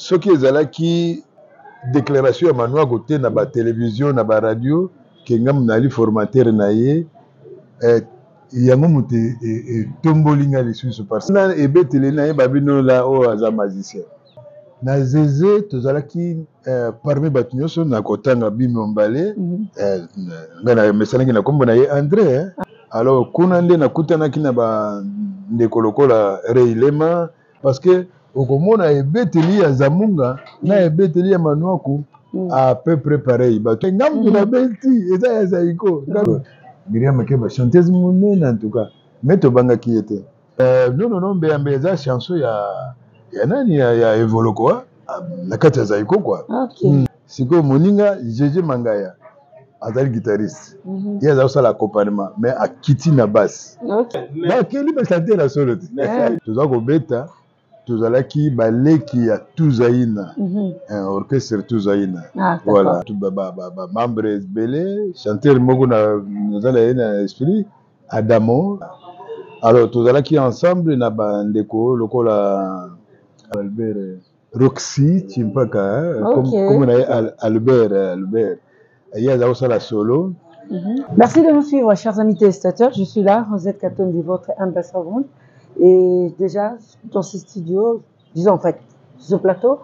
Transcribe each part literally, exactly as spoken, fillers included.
ce qui est qui déclaration à Manoa côté na ba télévision na ba radio que ngam nali formateur na ye yango muté et tombolinga les Suisses parce que et betele na ye babino la o aza magicien na zeze tozalaki parmi bato nyonso na kotanga bimi mbale ngana mesanaki na kombo na ye André alors kuna nde nakutanaki na ba ndeko lokola Reilema parce que okomona ebeteli ya Zamunga na ebeteli ya Manwaku à peu près pareil bato ngambu na beti eza ya Zaiko Miriam Keba chanteuse monene en tout cas mais tobangaki ete non non non mbe mbe eza chanson ya ya nani ya, ya Evoloko na kati ya Zaiko quoi okay siko moninga Jeje Mangaya azali guitariste mm -hmm. Yeza osala accompagnement mais akiti na basse okay ba keli ba chanter la solo yeah. Toza ko beta tozalaki baleki ya Tuzaina mm -hmm. Un orchestre Tuzaina ah, voilà tout ba ba ba membre belé chanteur moko na nazala na esprit Adamo alors tozalaki ensemble na bandeko lokola Albert Roxy Chimpaka okay. Comme comme Albert Albert il y a aussi la solo. Mm-hmm. Merci de nous suivre, chers amis téléspectateurs. Je suis là, Rosette Katondi, votre humble servante. Et déjà, dans ce studio, disons en fait, ce plateau,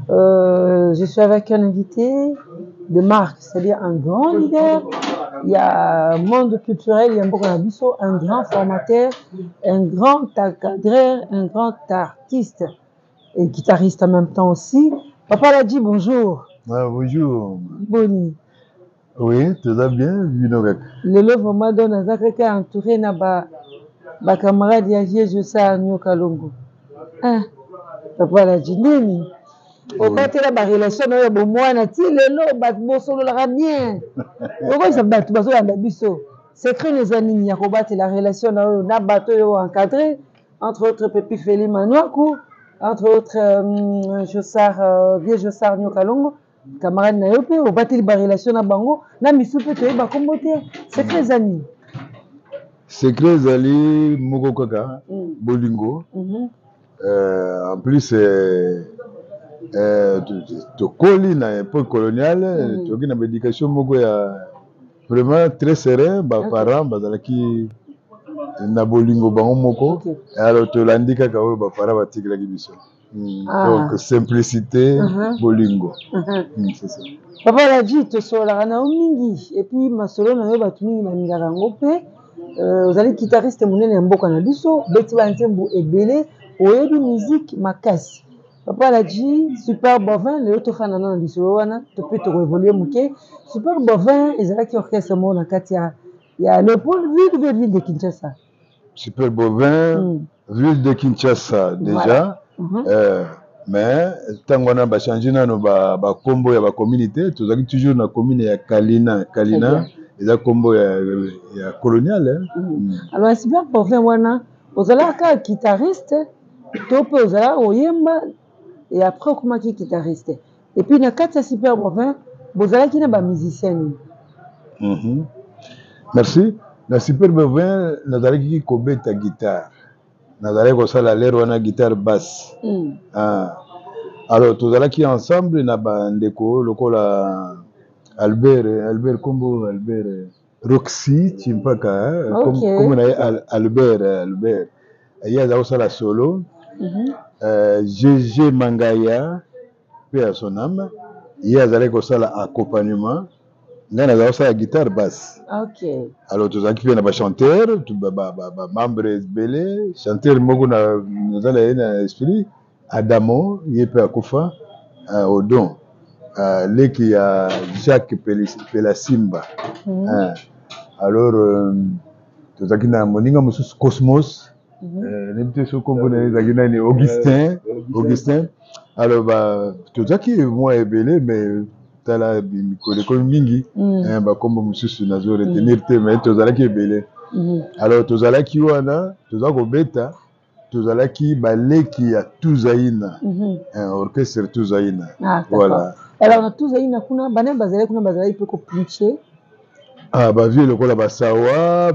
euh, je suis avec un invité de marque, c'est-à-dire un grand leader. Il y a un monde culturel, il y a un beaucoup d'abisso, un grand formateur, un grand cadreur, un grand artiste et guitariste en même temps aussi. Papa l'a dit bonjour. Ah, bonjour. Boni. Oui, tout va bien. Le love m'a donné un sacré entouré na ba ba camarade ya je ça Nyoka Longo. Ah, papa la jineni. Au côté la ba relation na bo mwana ti lelo ba bosolo la bien. Pourquoi ça ba baso ya biso? Secret les amis ya ko battre la relation na na bato yo encadré entre autres Pepi Feli Manwaku, entre autres euh, Jossar euh, vieux Jossar Nyoka Longo. Camarade na yo pe o bateli ba relation na bango na misu pe to ba kombote secret amis secret ali moko kaka bolingo euh en plus euh euh to koli na époque coloniale to ki na éducation moko ya vraiment très serein ba parents bazalaki na bolingo bango moko alors to landika ka o ba parents batikela ki biso. Mmh. Ah. Donc simplicité, uh-huh. Bolingo. Uh-huh. Mmh, c'est ça. Papa l'a dit, tu sola na mingi et puis ma solo na yo batu mingi baninga rango pe euh vous allez guitariste monene ya mboka na biso beti ba ntembu ebele oyebi musique makasi. Papa l'a dit super bovin le to fana na biso wana to peut te évoluer muke super bovin ezalaki orchestre mo na kati ya ya le pôle ville de ville de Kinshasa. Super bovin mm. Ville de Kinshasa déjà. Voilà. Mm-hmm. euh, mais tant qu'on a changé nos ba ba combo ya ba communauté tous les toujours na commune ya Kalina Kalina et la combo ya, ya colonial hein? Mm-hmm. Mm. Alors c'est bien pour faire wana ozala ka guitariste to pe ozala oyemba et après comment qui guitariste et puis na kati super bovin bozala ki na ba musicien. Mhm. Merci. Na super bovin nazala ki kobeta guitare. Nazalé ko sala lero na guitare basse. Mm. Ah. Alors tozalaki ensemble na bandeko lokola Albert Albert Kombo Albert Roxy Chimpaka comme comme na Albert Albert il y a aussi la solo. Mhm. Euh Jeje Mangaya paix à son âme. Il y a zalé ko sala accompagnement. Ngana za aussi la guitare basse. OK. Alors tous qui viennent ba chanteur, tout ba ba ba membre belé, chanteur moko na nazala na esprit Adamo, yepe akufa au don. Euh leki ya Jacques Pelasimba. Mm. Euh, alors tous qui na moninga musu Cosmos. Euh n'imte so kombo na zakina ni Augustin, Augustin. Alors ba tous qui moi belé mais tala bimikole ko mingi eh ba kombo mususu nazo retenir te mais tozalaki ebele. Alors tozalaki wana tozako beta tozalaki baleki ya Tuzaina un orchestre Tuzaina. Ah, voilà. Alors na Tuzaina kuna bana bazali kuna bazali pe ko pincher ah ba vie lokola ba sawa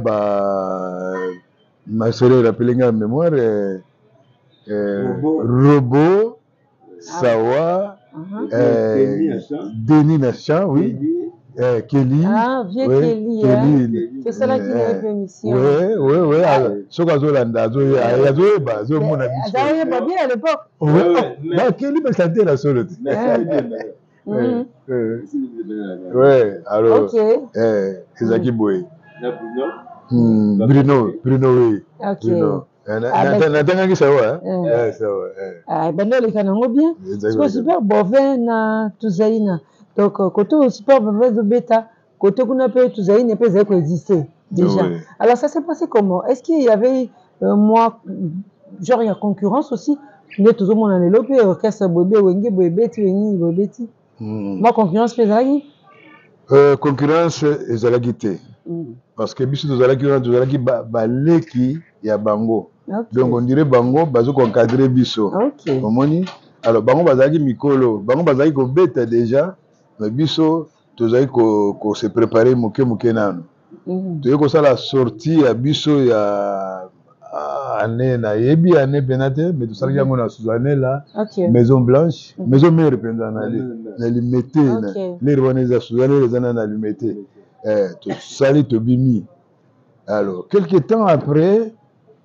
ba ma sœur rappeler nga mémoire euh, robot Sawa, Uh-huh. euh, Denis Nachan, oui. Euh, Kelly. Ah, vieux ouais, Kelly. Kelly. Hein? C'est cela qui n'a pas émission. Oui, oui, oui. Ce qu'on a Zolanda, Zolanda, Zolanda, Zolanda. Zolanda, pas bien à l'époque. Oui, mais Kelly m'a chanté la seule. Oui, alors. Ok. C'est ça qui bouille. Bruno, Bruno, oui. Ok. Bruno. Natanga sawa. Eh, sawa. Ah, ben là, les canons bien. C'est super bovin na tuzaina. Donc, côté super bovin de bêta, côté qu'on appelle tuzaina, peut être exister déjà. Oui. Alors, ça s'est passé comment? Est-ce qu'il y avait, euh, moi, genre, il y a concurrence aussi? Mais tout le monde en est lopé, orchestre bobé, wenge, bobeti, wengi, bobeti. Moi, concurrence, fait ça. Euh, concurrence, ils ont la guité. Parce que biso tozalaki wana tozalaki baleki ya bango. Okay. Donc on dirait bango bazo encadrer biso. Okay. Omoni? Alors bango bazalaki mikolo, bango bazalaki ko beta déjà, mais biso tozalaki ko, ko se préparer moke moke nano. Mm. Toyei ko sala sortie ya biso ya année na yebi année benate, mais tosalaki yango na Suzanne là. Okay. Maison Blanche, mm. Maison Mère penza na na limité na. Les rwandais Suzanne les ana na limité. Eh, tu sali to bimi. Alors, quelques temps après,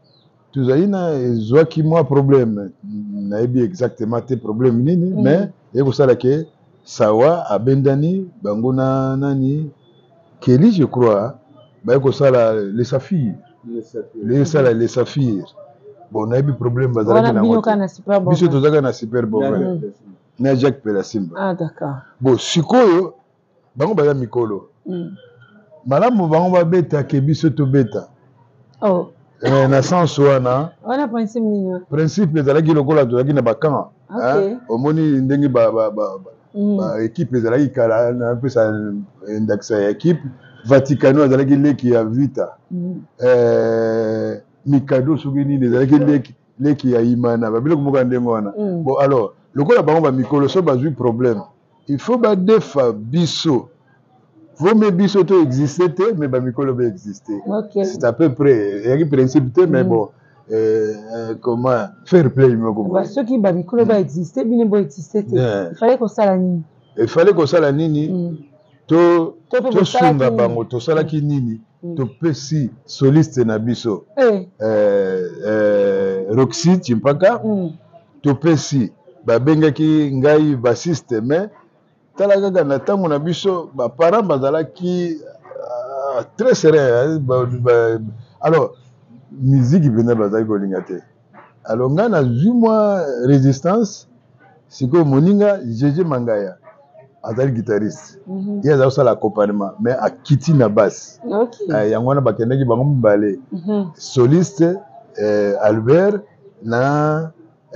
tu as eu qui moi problème. N'a pas exactement tes problèmes nini, mm. mais il faut savoir que sawa abendani banguna nani Kelly je crois, bah il faut savoir les saphirs, les salas les saphirs. Bon, n'a pas problème bazala na ngoto. On a super bon. Biso tozaka na super bon. Na Jacques Pelasimba. Ah d'accord. Bon, sikoyo bango baza mikolo. Mm. Malamu bango babeta ke biso to beta. Oh. Eh, na sens wana. Wana principe nini? Principe ezalaki lokola tozalaki na bakanga. Okay. Omoni ndenge ba ba ba mm. ba équipe ezalaki kala na peu ça index ya équipe Vaticano ezalaki leki ya vita. Mm. Eh Mikado soki nini ezalaki leki leki ya imana ba biloko moko ndenge wana. Mm. Bon alors lokola bango ba mikolo so bazui problème. Il faut ba defa biso. Vous me biso to exister, mais ba mikolo ba exister. Okay. C'est à peu près. Il y a un principe, mais mm. bon, euh, euh, comment faire play bah, ceux qui ba mikolo ba exister, bien ba exister. Yeah. Il fallait qu'on ça la nini. Il fallait qu'on ça la nini. Mm. To to sunga bango to sala ki nini. Mm. To pesi soliste na biso. Eh. Euh, euh, Roxy Chimpaka. Mm. To pesi ba benga ki ngai bassiste mais tala kaka na tango na biso ba parents bazalaki uh, très serein ba, ba, alors musique venait bazali kolinga te alors nga na huit mois résistance siko moninga Jeje Mangaya azali guitariste mm -hmm. il a ça l'accompagnement mais a kiti na basse okay. uh, yango na bakendaki bango mibale mm -hmm. soliste euh, Albert na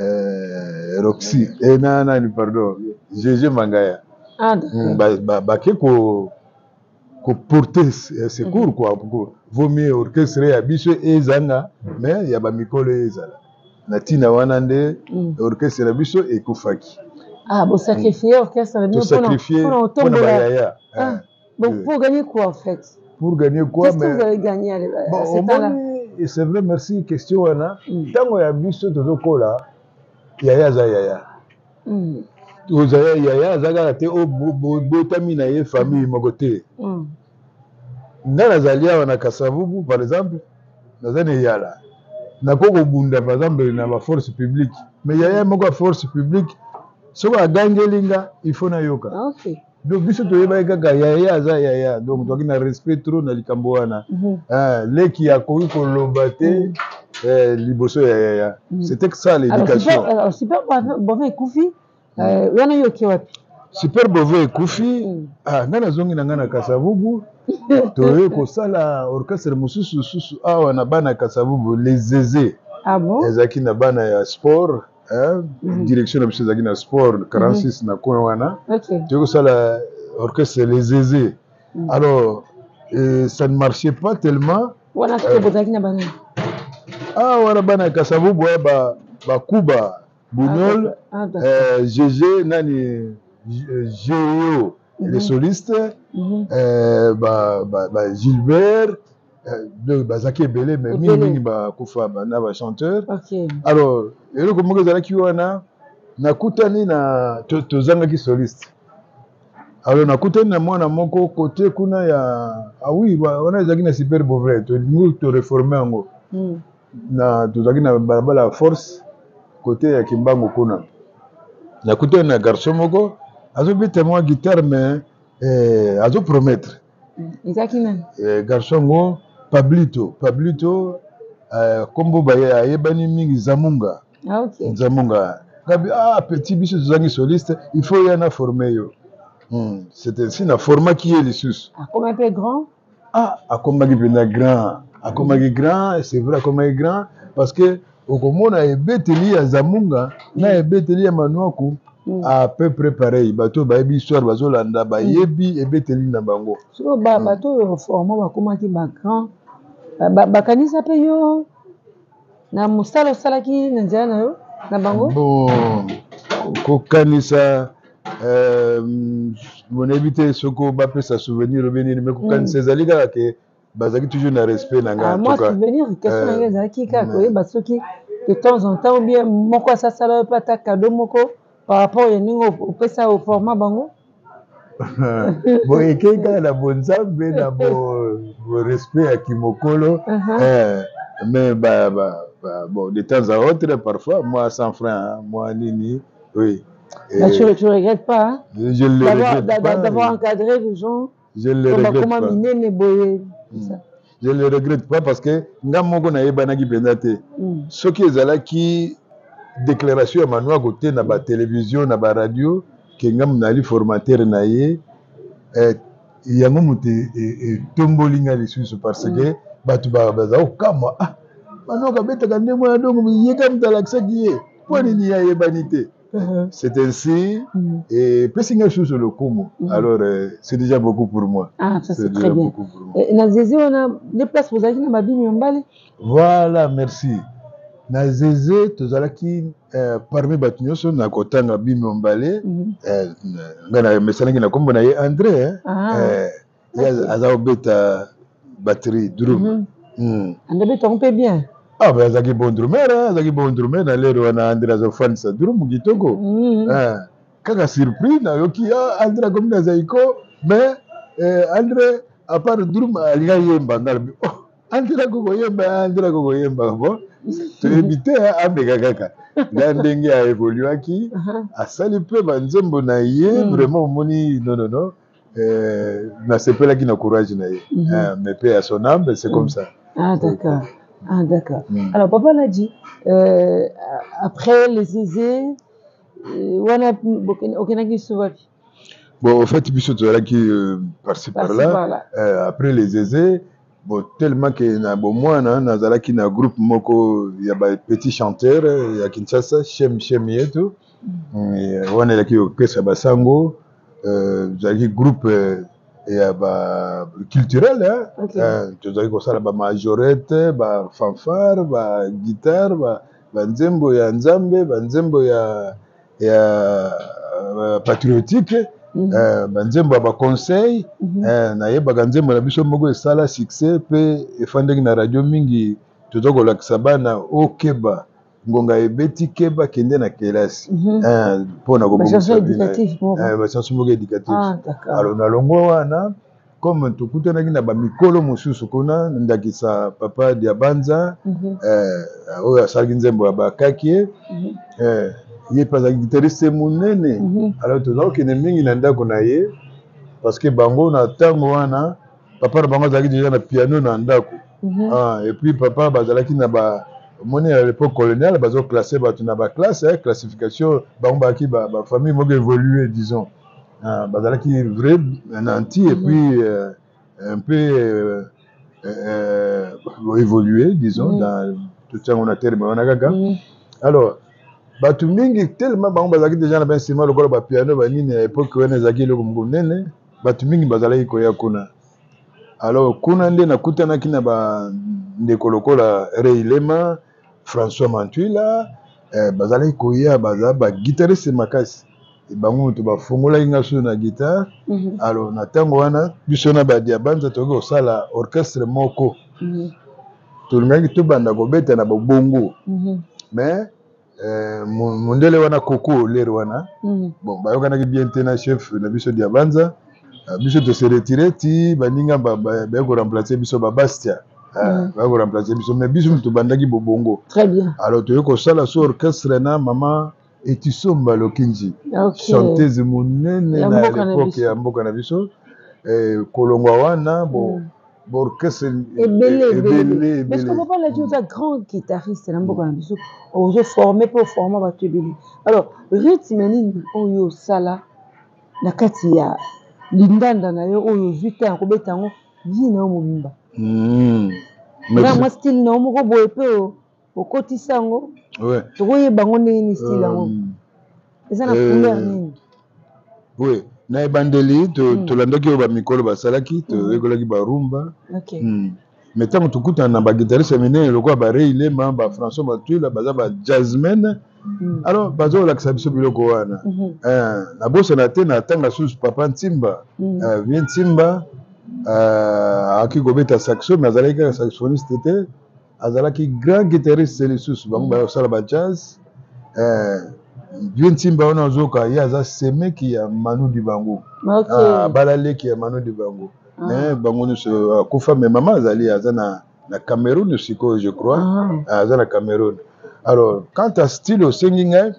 euh, Roxy et na na pardon Jeje Mangaya. Ah, mm, bah, bah, bah, ko ko porter secours mm -hmm. quoi pour vaut mieux orchestre ya biso ezanga mais ya ba mikolo ezala natina wanande mm. orchestre ya biso ekufaki. Ah bon sacrifier mm. orchestre la biso sacrifier pour la yaya. Ah donc pour gagner quoi en fait? Pour gagner quoi? Qu'est-ce mais que vous avez gagné à bon, ce temps-là? C'est vrai, merci question wana mm. tango ya biso tozokola yaya za yaya. Mm. Ozaya yaya azaka te o botami na ye famille moko te. Nga nazali awa na Kasavubu par exemple nazane yala nakoko bunda par exemple na ba force publique mais yaya moko force publique so ba gangelinga il faut na yoka. Okay. Donc biso toyeba kaka yaya aza yaya donc toki na respect trop na likambo wana. Ah leki ya ko koloba te eh liboso ya yaya. C'était que ça l'éducation. Alors super bon ekufi wana yoki wapi? Super Bové ekufi ah ngana zongi na ngana Kasavubu toye ko sala orchestre mususu susu awa na bana Kasavubu les Zézé. Ah bon? Ezaki na bana ya sport hein mm. direction na biso ezaki na sport quarante-six mm -hmm. na coin wana. Okay. Toye ko sala orchestre les Zézé. Mm. Alors euh, ça ne marchait pas tellement. Wana to bozaki na bana. Ah wana bana Kasavubu ba ba Kuba Bounol, ah, euh, G G, Nani, Géo, mm -hmm. les solistes, mm -hmm. euh, bah, bah, bah, Gilbert, euh, bah, Zaki Ebele, mais Mimi, bah, Koufa, bah, na, bah, chanteur. Okay. Alors, et le comment que Zaki Wana, nakutani na tozangaki soliste. Alors nakutani na mwana moko côté kuna ya ah oui wana ezalaki na super bouvret tolingi to réformer yango na tozalaki na balabala ya force côté ya Kimbangu kuna. Nakutani na garçon moko azobeta mwa guitare mais eh azo promettre. Ezalaki nani? Eh garçon ngo Pablito, Pablito euh kombo ba yebani mingi Zamunga. Ah OK. Zamunga. Gabi ah petit biso tozangi soliste, il faut y en a former yo. Hmm. C'était ainsi un format qui est les sous. Ah, comme un peu grand? Ah, à comme un grand. À comme un grand, c'est vrai, comme un grand. Parce que, au Comone, il y a Beteli à Zamunga, il y a Beteli à Manouakou, à peu près pareil. Bateau, Baby, Soir, Bazolanda, Bayebi, et Beteli Nabango. So, bateau, format, comme un grand. Bakanisa Peyo, na Mustalo Salaki, Nandiana, Nabango? Bon, Kokanisa. Euh, mon évité Soko Bapé sa souvenir revenir mais quand c'est Zaliga que bazaki toujours na respect nanga. Ah moi souvenir question nanga zaki ka ko ba soki de temps en temps ou bien moko ça ça pas ta cadeau moko par rapport à ningo au pesa au format bango. Bon et que la bonne zambe na bon respect à Kimokolo euh mais bah bah bon de temps à autre parfois moi cent francs moi nini oui. Bah, tu ne regrettes pas hein? Je le regrette pas. D'avoir encadré les gens. Je le regrette pas. Mm. Je le regrette pas parce que nga moko na yeba na ki pendate. Ce qui est là qui déclaration à Manoa côté na ba télévision na ba radio que nga mnali formateur na ye eh yango muté et tombolinga lisusu parce que batu ba baza okama ah Manoa ka beta ka ndemo ya dongo yeka mtalakisa kiye. Pour ni ya yebanité. C'est ainsi, mm. et puis c'est sur le coup. Alors, euh, c'est déjà beaucoup pour moi. Ah, ça c'est très bien. Nazézé, on a des places pour aller dans ma bille Mbale. Voilà, merci. Nazézé, tu as qui parmi les bâtiments, na côté na bille Mbale. Ngana mesana ngina kombo na ye André, hein. Euh, il y a azao beta batterie drum. André beta on peut bien. Ah, ben, Zaki bon drummer, hein, Zaki bon drummer, dans l'air où on a André Zofan, ça drum, Gitoko. Ah, quand on surpris, na yoki, ah, André comme dans Zaiko, mais, André, à part drum, il y a yemba, oh, André Gogo yemba, André Gogo yemba, bon, tu évitais, hein, Amega Kaka. L'Andengue a évolué à qui, à Salipé, Banzembo Naye, vraiment, moni, non, non, non, na c'est pas là qui n'a courage, mais paix à son âme, c'est comme ça. Ah, d'accord. Ah, d'accord. Mm. Alors, papa l'a dit, euh, après les aisés, on a aucun qui se voit. Bon, en fait, il y a qui par-ci par-là. Euh, après les aisés, bon, tellement qu'il y a bon moi, il y a un groupe moko, il y a des petits chanteurs, il y a Kinshasa, Shem Shem et tout. On a qui orchestre Basango, il y a un groupe et bah culturel hein okay. euh, tu as comme ça ba majorette ba fanfare ba guitare ba ba nzembo ya nzambe ba nzembo ya ya uh, patriotique mm -hmm. euh, ba nzembo ba conseil mm -hmm. euh, na yeba ga nzembo na biso moko esala succès pe efandeki na radio mingi tozoko lakisa bana okeba ngonga ebeti keba kende na kelasi eh pona ko chanson éducative eh ba chanson moko éducative alors na longo wana comme tukutana na ba mikolo mususu kuna ndakisa papa dia banza eh oya salgi nzembo ya bakaki eh ye pas guitariste munene alors tozo kene mingi na ndako na ye parce que bango na tango wana papa bango zaki déjà na piano na ndako ah et puis papa bazalaki na ba moni à l'époque coloniale bazo classé batu na ba classe hein, classification bango baki ba, ba famille moko évoluer disons ah bazalaki vrai nanti et puis euh, un peu euh, euh, évoluer disons mm -hmm. dans tout ça on a terme on a gaga mm -hmm. alors batu mingi tellement bango bazalaki déjà na ba instrument lokolo ba piano ba nini à l'époque wana zaki loko munene batu mingi bazalaki koya kuna alors kuna nde nakutanaki na ba ndeko lokola Reilema François Mantuila eh, bazalaki koya baza ba guitariste makasi e bango to bafongola inga so na guitare mm -hmm. alors na tango wana biso na ba diabanza toki osala orchestre moko mm -hmm. tolingaki tobanda kobeta na bongo mm -hmm. mais euh, mondele wana koko lere wana Mm. bon bayokanaki bien te na chef na biso Diabanza uh, biso to se retire ti baninga ba ba ko remplacer biso ba Bastia uh, ba ko remplacer biso mais biso to bandaki bobongo Très bien. alors to yoko sala so orchestre na mama Etisomba Lokinji Okay. chanteuse monene Ya na mboka na l'époque biso. ya mboka na biso eh kolongwa wana bon Mm. bon orchestre Ebele, ebele. Mais ebele je comprends pas, là, tu es un grand guitariste, là, mboka na biso. Ozo formé pour former bato ebele. Alors, rythme nini oyo sala na kati ya lindanda na yo oyo vita ya kobeta ngo vie na yo mobimba. Mm. Nga moi style na yo moko boye pe okotisa ngo. Ouais. Tokoyeba ngo ndenge ni style yango. Eza na couleur nini? Oui. Na ebandeli to tolandaki oyo bamikolo basalaki toyekolaki barumba. Okay. Mm. Mais ntango tokutana na baguitariste minene lokola Barei Lema ba François Matula baza ba jazzmen mm. alors bazolakisa biso biloko wana mm -hmm. eh, nabosana te na tanga susu papa Ntimba mm. uh, vie Ntimba uh, aki kobeta saxo mais azalaki kaka saxophoniste te azalaki grand guitariste lisusu bango mm. bayosala ba jazz eh, vie Ntimba wana ozoka ye aza semeki ya Manu Dibango okay. ah, balaleki ya Manu Dibango mais bango nyonso kufa mais maman azali aza na na Cameroun sikoyo je crois ah. aza na Cameroun alors quant à style osengi ngai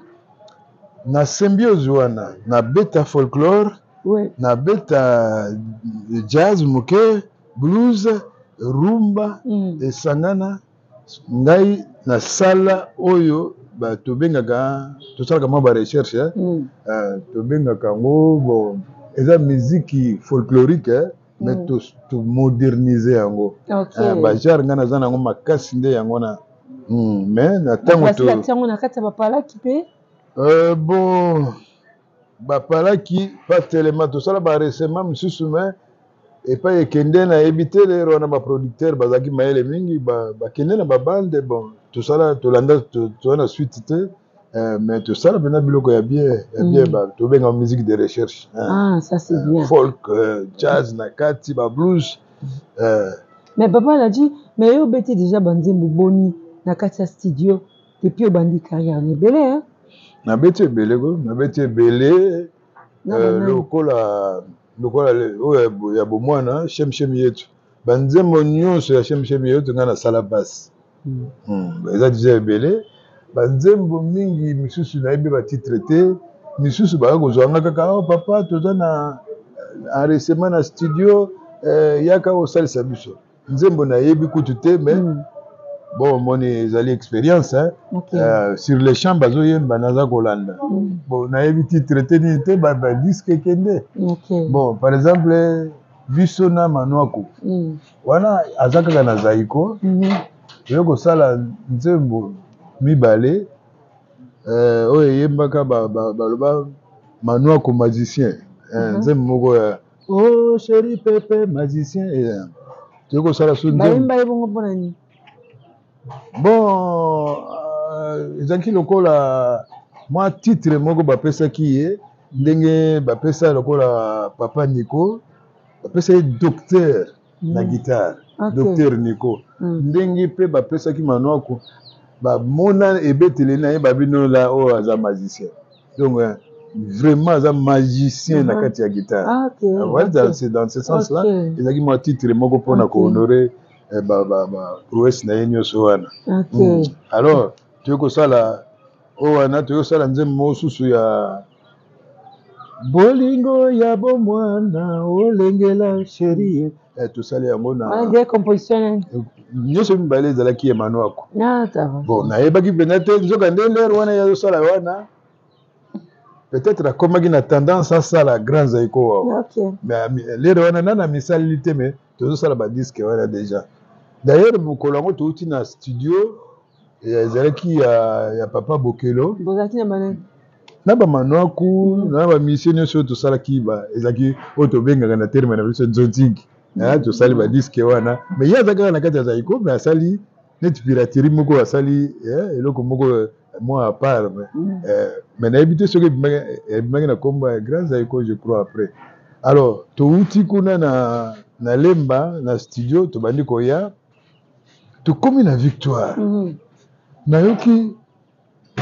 na symbiose wana na beta folklore ouais. na beta jazz moke blues rumba mm. esangana ngai na sala oyo ba tobengaka tosalaka mwa ba recherche eh? mm. uh, tobengaka ngo bon eza musique folklorique eh? mais mm. to moderniser yango okay. uh, ba genre ngana za nango makasi nde yango na mm. mais na tango to la tango na kati ba palaki pe euh bon ba palaki pas tellement to sala ba récemment misusu mais et pas ekende na ebité le wana ba producteur bazaki mayele mingi ba ba kende na ba bande bon to sala to landa to to na suite te euh, mais to sala bena biloko ya bien ya bien mm. ba to benga musique de recherche hein. Ah ça c'est euh, bien folk euh, jazz na kati ba blues euh. Mais papa l'a dit mais yo beti déjà banzembo boni na kati ya studio depuis obandi carrière ni belé hein na beti belé go na beti belé euh, lokola lokola oyo ya bomwana shemshem yetu banzembo nyonso ya shemshem yetu nga na sala basi mm. mm. eza déjà ebele banzembo mingi misusu nayebi batitre te misusu baka kozwanga kaka oh papa toza na enregistrement na studio eh, yaka osalisa biso nzembo nayebi kutu te mais mm. bon moni ezali expérience hein? Okay. Euh, sur les champs bazoyemba naza kolanda mm. bon nayebi titre te nini te ba disque kende okay. bon par exemple biso na Manwako mm. wana aza kaka na Zaiko mm -hmm. yo kosala nzembo mibale euh, oyo eyembaka baloba ba, ba, Manwako magicien mm -hmm. nzembo moko ya oh chéri pepe magicien eh, yo kosala so bayemba ebongo mpona nini bon ezalaki uh, lokola mwa titre moko bapesaki ye ndenge bapesa lokola papa Nico bapesa ye docteur mm. na guitare okay. docteur Nico mm. ndenge mpe bapesaki Manwako bamona ebetele na ye babinola oyo aza magicien donc uh, vraiment aza magicien mm -hmm. na kati ya guitare ah, okay. voilà, okay. c'est dans ce sens là okay. ezalaki mwa titre moko mpona okay. kohonore ba ba ba prouesse na ye nyonso wana okay. mm. alors toyo kosala o wana toyo kosala nzembo mosusu ya bolingo ya bomwana olengela chérie eh, tosali yango na des compositions nyonso mibale ezalaki ya Manwako ah, bon nayebaki mpena te nzoka nde lere wana yazosala wana peut-être akomaki na tendance asala grand Zaiko wawa okay. mais lere wana nana misaleli te mais tozosala badiske wana déjà d'ailleurs mokolo yango touti na studio ezalaki ya, ya papa Bokelo bozalaki na banani na bamanwaku mm. na bamisio nyonso oyo tosalaki ezalaki oyo tobengaka na terme na biso nzontingi mm. tosali badiske wana mais ye aza kaka na kati ya Zaiko mais asali neti piraterie moko asali eh, eloko moko mwa à part mm. eh, mais nayebi te soki ebimaki na kombo ya grand Zaiko je crois après alors touti kuna na, na lemba na studio tobandi koya tokomi na victoire mm -hmm. nayoki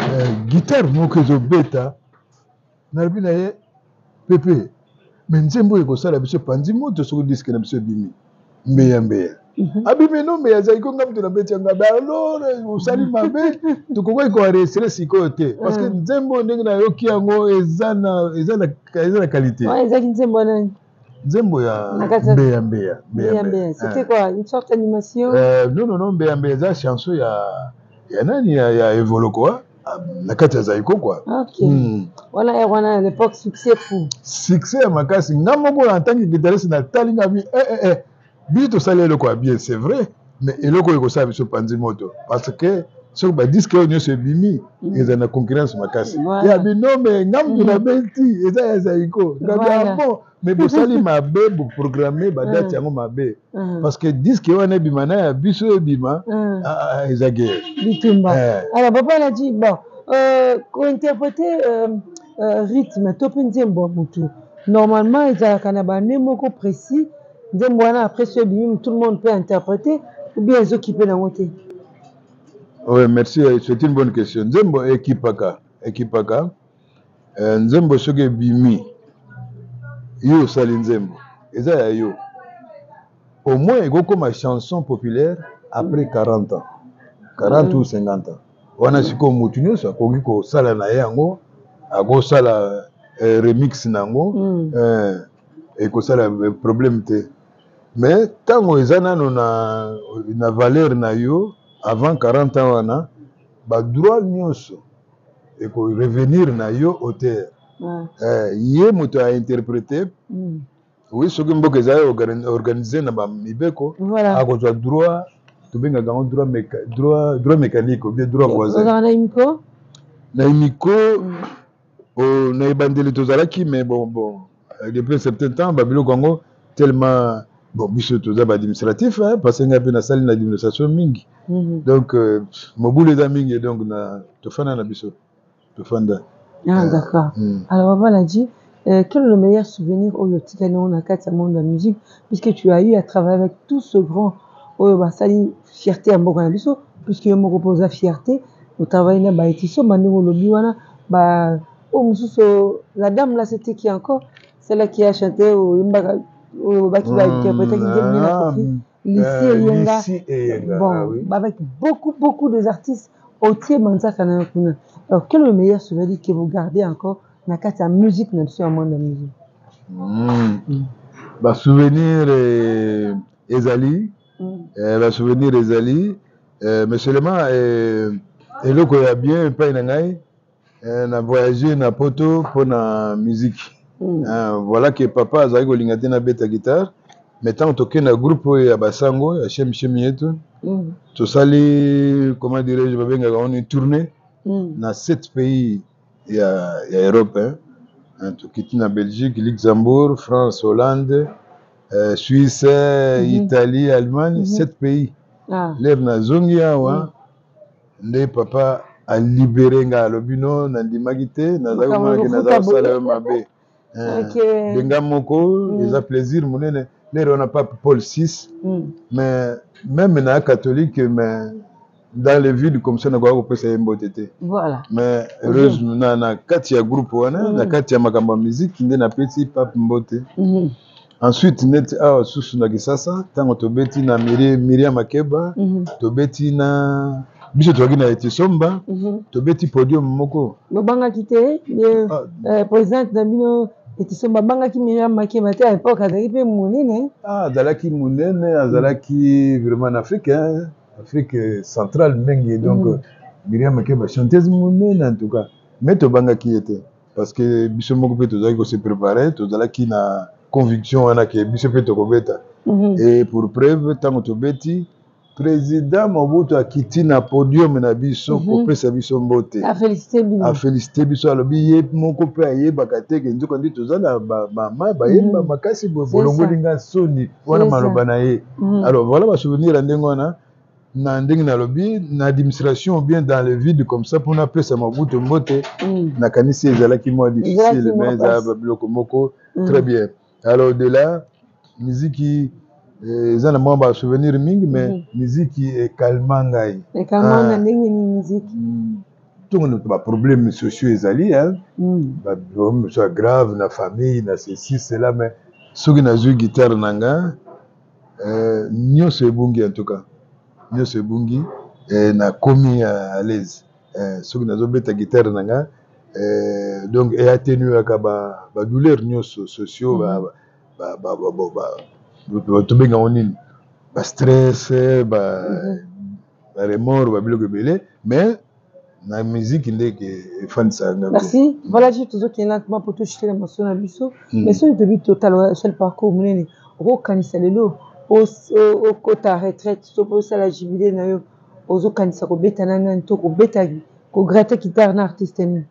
guitare moko ezobeta nalobi na ye pepe me nzembo ekosala biso panzi moto soki diske na biso ebimi mbeya mbeya abimi no mbeya azali ko nga mutu nabeti yanga ba alors osali mabe tokokoki koenregistre sikoyo te parce que nzembo ndenge nayoki yango eza na eza na eza na qualité ezalaki nzembo nani nzembo ya mbeya mbeya mbeya mbeya c'était quoi une sorte d'animation non non non mbeya mbeya eza chanson ya ya nani ya ya Evoloko na kati ya Zaiko quoi. OK. Wana ya wana à l'époque succès fou. Succès ya makasi nga moko en tant que guitariste na talinga bi eh eh eh bito sala eloko ya bien c'est vrai mais eloko ekosala biso panzi moto parce que soki ba disque oyo nyonso ebimi eza na concurrence makasi ya binome nga mutu na beti eza ya Zaiko nga bon mais bosali mabe boprogramme badate yango mabe parce que disque wana ebima na ya biso ebima eza guerre bitumba. Alors papa l'a dit bon euh, interpréter euh, euh, rythme to pe nzembo mutu normalement ezalaka na ba moko précis nzembo wana après ce ebimi tout le monde peut interpréter ou bien ezokipe nango te. Oui, merci. C'est une bonne question. Nzembo ekipaka, ekipaka. Nzembo soki bimi. Yo sali nzembo. Eza ya yo. Au moins ego comme chanson populaire après quarante ans. quarante ou cinquante ans. Wana siko mutu nyonso akoki ko sala na yango, ako sala remix nango, euh eko sala problème te. Mais tango eza nano na na valeur na yo avant quarante ans wana ba droit nyonso et ko revenir na yo auteur euh yé moto a interprété oui soki mboka eza organisé na ba mibeko akozwa droit to benga gango droit droit droit mécanique ou bien droit voisin na imiko na imiko o na ibandeli tozalaki mais bon bon depuis un certain temps ba biloko ngo tellement bon biso toza ba administratif hein parce que ngapi na sali na administration mingi donc mobule za mingi donc na tofana na biso tofanda ah d'accord alors papa l'a dit quel est le meilleur souvenir au yotikane on a quatre monde de la musique puisque tu as eu à travailler avec tout ce grand oyo basali fierté ya mboka na biso puisque yo moko posa fierté au travail na ba etiso mandeko lobi wana ba o mususo la dame là c'était qui encore celle qui a chanté au imbaka qui va interpréter lycée Yenga bon avec beaucoup beaucoup des artistes entiers Manzaka na kuna. Alors quel est le meilleur souvenir que vous gardez encore na kati ya musique na biso ya monde ya musique ba souvenir ezali ba souvenir ezali mais seulement eloko ya bien pa na ngai na voyager na poto pour na musique. Mm. Uh, voilà que papa azali kolinga te na beta guitare mais tant toke na groupe ya basango ya chem chem yetu mm. tosali comment dirais-je babenga on une tournée mm. na sept pays ya ya Europe hein tokiti na Belgique, Luxembourg, France, Hollande, euh, Suisse, mm -hmm. Italie, Allemagne, mm -hmm. sept pays. Ah. Lève na zongi awa mm. nde papa a libéré nga lobino na ndimaki te nazali komona ke nazali sala mabe. Okay. Benga moko, ils ont plaisir, on n'a pas Paul six, mm. mais même dans la catholique, mais dans les villes comme ça, on a pas une beauté. Voilà. Mais heureusement, on a quatre groupes, on a quatre makamba musique, qui n'a petit pape beauté. Ensuite, net ah sous na kisasa, tango tobeti na Miriam Makeba, tobeti na biso toki na etisomba, tobeti podium moko. Bobanga kité, le président d'Amino etisomba banga ki Miriam Makeba te à l'époque azali pe munene. Ah, azalaki munene, azalaki vraiment en Afrique, hein, Afrique centrale mengi donc mm. Miriam Makeba chanteuse munene en tout cas. Mais tobanga ki était parce que biso moko pe tozali ko se préparer, tozalaki na conviction wana ke biso pe tokobeta. Mm -hmm. Et pour preuve tango tobeti président Mobutu akiti na podium na biso mm -hmm. kopesa biso mbote. A féliciter biso. A féliciter biso alobi ye moko pe ayebaka te ke nzoko ndi tozala ba mama ba yemba makasi bolongo linga soni wana maloba na ye. Mm -hmm. Alors voilà ba souvenir à ndenge wana na ndenge na lobi na administration ou bien dans le vide comme ça pour na pesa Mobutu mbote mm. na kanisi ezalaki moi difficile mais za biloko moko mm. très bien. Alors de là musique eza na mwa ba souvenir mingi mais muziki ekalma ngai ekalma na ndenge ni muziki tout le problème sociaux ezali hein Mm. ba problème soit grave na famille na ceci cela mais soki na jouer guitare nanga euh nyonso ebungi en tout cas nyonso ebungi et na komi à l'aise euh soki na zo beta guitare nanga euh donc et atténuer ba ba douleur nyonso sociaux ba ba ba ba ba to benga onini ba stress ba ba remords ba biloko belé mais la musique ndeke fan ça. Merci. Voilà, j'ai toujours qui est là pour tout jeter la mention à Bissot. Mais ce de but total, seul parcours, mon au canisa le lot, au au quota retraite, au ça la jubilé na yo, au canisa ko beta nana to ko beta ko gratter guitare na artiste ni.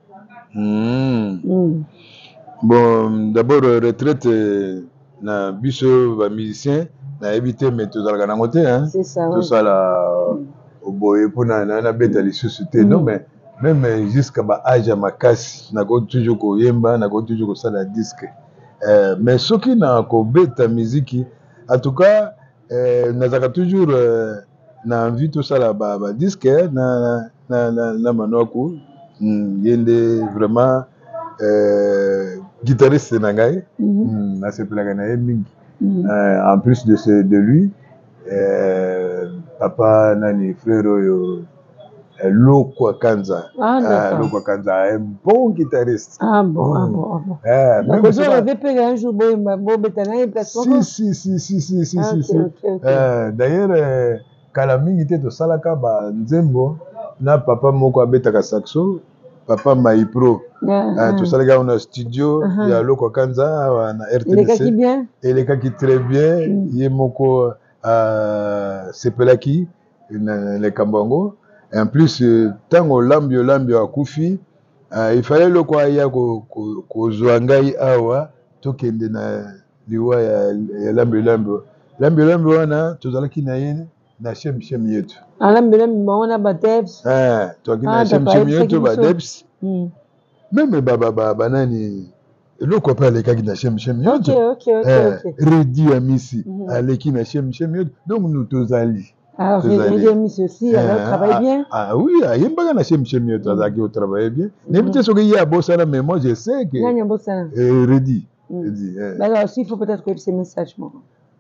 Bon, d'abord retraite na Bissot ba musicien na éviter mais tout dans la côté hein. C'est ça. Tout ça là. Au boy pour na na beta les sociétés non mais même jusqu'à ba âge à ma casse na ko toujours ko yemba na ko toujours ko ça la disque euh, mais ce qui na ko beta musique en tout cas euh, na zaka toujours euh, na envie tout ça là ba ba disque na na na na manoko yende vraiment euh, guitariste na ngai na se plaga na mingi en plus de ce de lui euh, papa nani frère oyo Loko Kanza. Ah d'accord. Loko Kanza un bon guitariste. Ah bon, ah bon, ah bon. Ah, même si on avait payé un jour bon bon betana et place. Si si si si si si ah, si. si. Okay, okay. Euh, d'ailleurs euh, kala mingi te to salaka ba nzembo na papa moko abetaka saxo papa Maipro. Yeah, uh, to salaka on a studio uh -huh. ya Loko Kanza na R T D C. Il est qui bien? Il est qui très bien. Mm. Ye moko Uh, sepelaki le Kambango et en plus euh, tango lambio lambio akufi uh, il fallait le quoi ya ko ko zwangai awa tokende na liwa ya, ya lambio lambio lambio lambio wana tozalaki na yene na shem shem yetu ah lambio lambio wana ba devs ah tokaki na shem shem yetu ba devs même baba baba banani eloko mpe alekaki na shem shem yoto redi ya misi aleki na shem shem yoto donc nous tozali ah redi ya misi aussi alors travaille bien ah oui ayembaka na shem shem yoto azalaki otravaille bien nayebi te soki ye abosana mais moi je sais que nani abosana redi redi alors aussi il faut peut-être que ce message moi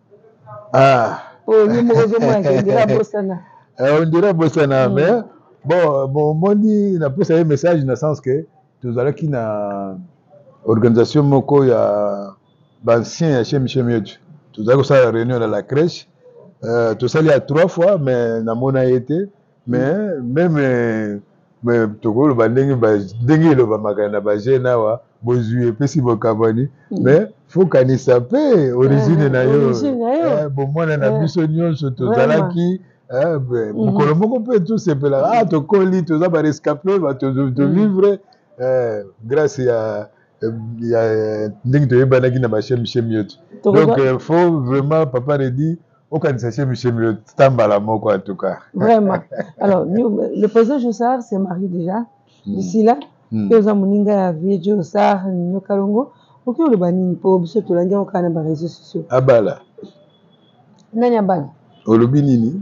ah oh ni mo zo moi on dirait abosana on dirait abosana mais bon bon moni na pesa ye message na sens que tozalaki na organisation moko ya bancien ya chez Michel Mietu. Tout ça, ça la réunion dans la crèche. Euh, tout ça, il y a trois fois, mais dans mon été. Mais même, mais tout le monde, dengue le bamakana, bajena wa, bozuye, pesi bokabani. Mais faut qu'on y sape origine na yo. Bon moi na biso nyonso to zalaki. Eh ben, mukolo moko pe tout c'est pela. Ah to koli, to za ba rescapé, ba to to vivre grâce à il y a ndenge toyebanaki na bashem shem yoto donc il euh, faut vraiment papa redit okanisa shem shem yoto tambala moko en tout cas vraiment alors nous, le président Jossard s'est marié déjà d'ici là que za muninga ya vie Jossard Nyo Kalongo oki oloba nini po biso tolandi okana ba réseaux sociaux abala nani abala olobi nini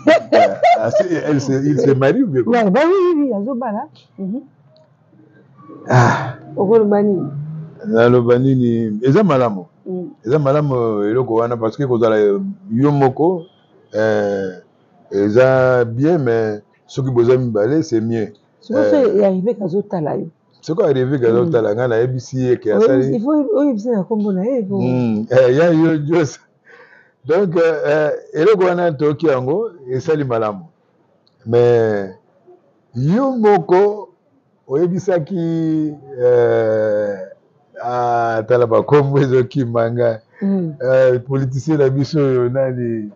elle se il se marie ou bien quoi bah oui oui azobala ah okoloba nini naloba nini eza malamu eza malamu eloko wana parce que kozala yo moko eza bien mais soki boza mibale c'est mieux soki arrivé kazotala yo soki arrivé kazotala ngai nayebisi ye ke asali il faut oyebisa na kombo na ye ya yo josa donc eloko wana toyoki yango esali malamu mais yo moko oyebisaki atala bakombo ezokima nga politicien na biso oyo nani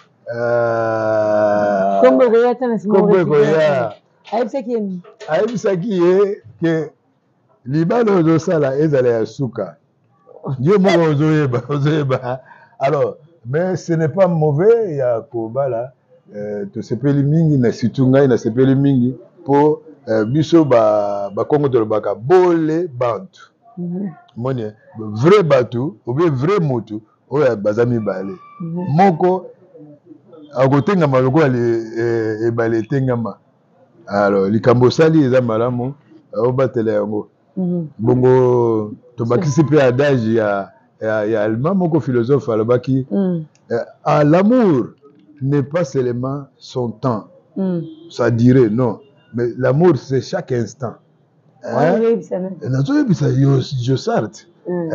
kombo ekoya ata na nsima kombo ekoya ayebisaki ye nini ayebisaki ye ke libala ozosala ezala ya suka yo moko ozoyeba ozoyeba alors mais ce n'est pas mauvais ya kobala tosepeli mingi na surtout ngai nasepeli mingi mpo Uh, biso ba ba Congo tolobaka bole bantu moni vrai batu ou bien vrai mutu oya bazami bale moko akotenga maloko ale e bale tengama Alors likambo sali eza malamu obatela yango bongo tobakisi pe adage ya ya, ya allemand moko philosophe alobaki mm. euh, l'amour n'est pas seulement son temps mm. sa durée non mais l'amour c'est chaque instant hein nazoyebisa yo Josart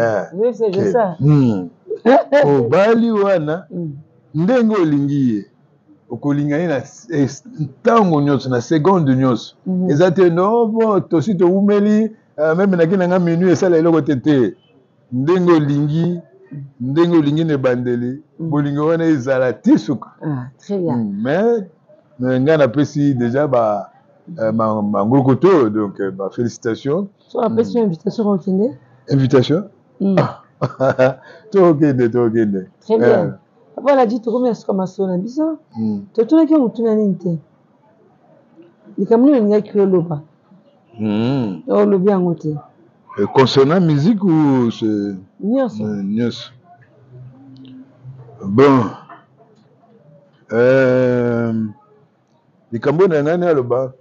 obali wana ndenge olingi ye okolinga ye na ntango nyonso na seconde nyonso eza te no bon tosi toumeli meme naki nanga minui esala eloko te te ndenge olingi ndenge olingi na ebandeli bolingo wana ezala ti suka mais ngai napesi déjà ba mangulukuto donc ba félicitations so apesi invitation okende invitation tokende tokende très bien papa la dit tokomi asuka masolo na biso totunaki motuna nini te likambo nini olingaki oloba olobi yango te concernant musique ou c'est nyonso nyonso bon euh, likambo na ngai aloba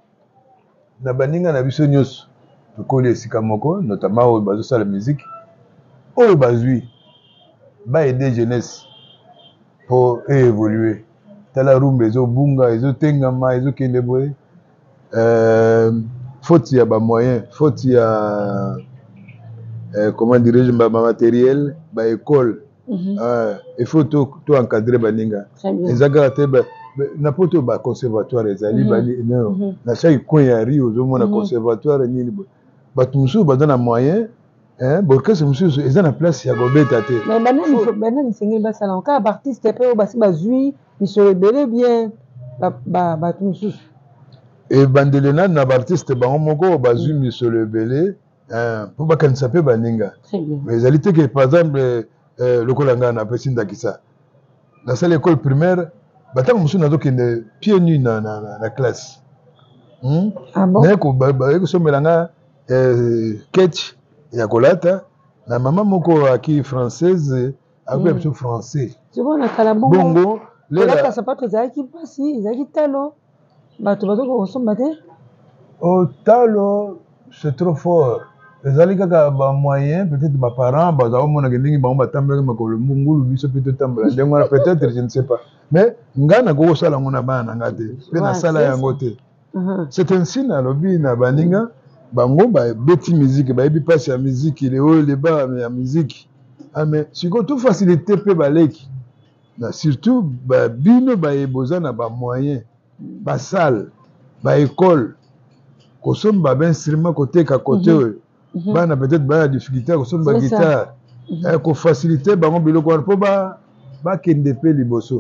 na baninga na biso nyonso tokoli esika moko notamment oyo bazosala musique oyo bazwi baede jeunesse pour évoluer tala rumba ezobunga ezotengama ezokende boye euh, faute ya bamoyen faute ya euh, comment dirais-je ba matériel ba école mm -hmm. euh, il faut to, to encadrer baninga ezaka te ba na poto ba conservatoire ezali mm -hmm. bali no mm -hmm. na chaque coin ya Rio ozomona mm -hmm. conservatoire nini batu mususu baza na moyen hein borkese mususu eza na place ya kobeta te mais banani banani sengeli basala encore ba artiste pe basi bazwi misolo ebele bien ba batu mususu e bandele nani na ba artiste bango moko bazwi misolo ebele po bakanisa pe baninga mais ezali te ke par exemple lokola ngai napesi ndakisa nasala école primaire batango mosusu nazokende pieds nus na, na, na, na classe hmm? Ah bon? naye kosomela nga eh, ketch ya kolata na mama moko aki française akoya biso français bongo kolata sapato ezalaki mpasi ezalaki talo bato bazoko kosomba te o talo c'est trop fort ezali kaka bamoyen peut-être baparent bazaomonaka ndenge bango batambelaki makolo mungulu biso mpe totambola ndenge wana peut-être je ne sais pas mais ngai nakoki kosala yango na bana na ngai te mpe nasala yango te c'est ainsi nalobi na baninga bango babeti musique bayebi mpasi ya musique le haut le bas ya musique mais sikoyo to facilité mpe baleki na surtout bino bayeboza na bamoyen basale baécole kosomba bainstrument koteka kote oyo bana peut-être baya difficulté ya kosomba guitare kofacilité bango biloko wana mpo bakende mpe liboso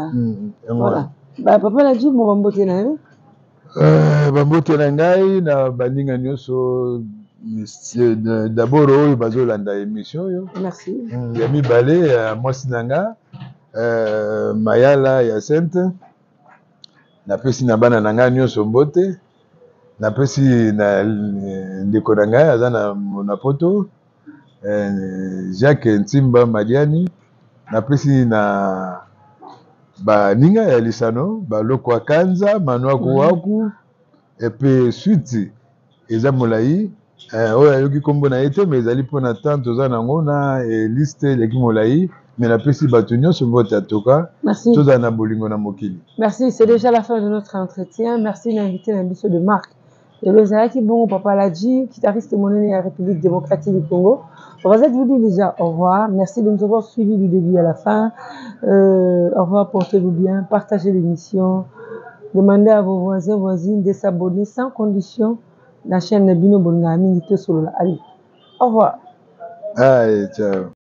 papa na ji mo bambote na yo bambote na ngai na baninga nyonso d'abord oyo bazolanda émission oyo ya mibale ya mwasi na nga mayala ya sente napesi na bana na ngai nyonso mbote napesi na ndeko na ngai aza na poto Jacques Ntimba Madiani napesi na baninga ya lisano baloko akanza manwa kuwaku epe suite eza molai oyo ayoki kombo na ye te mais ezali mpona temps toza nango na liste eleki molai mais napesi bato nyonso mbote atoka tozala na bolingo na mokili. Merci, c'est déjà la fin de notre entretien. Merci d'inviter l'invité de Marc et le Zaki Bongo Papa Ladji, guitariste monnaie de la République démocratique du Congo. Rosette vous dit déjà au revoir. Merci de nous avoir suivis du début à la fin. Euh, au revoir, portez-vous bien, partagez l'émission, demandez à vos voisins, voisines de s'abonner sans condition la chaîne Bino Bonga Minito Solola. Allez, au revoir. Allez, ciao.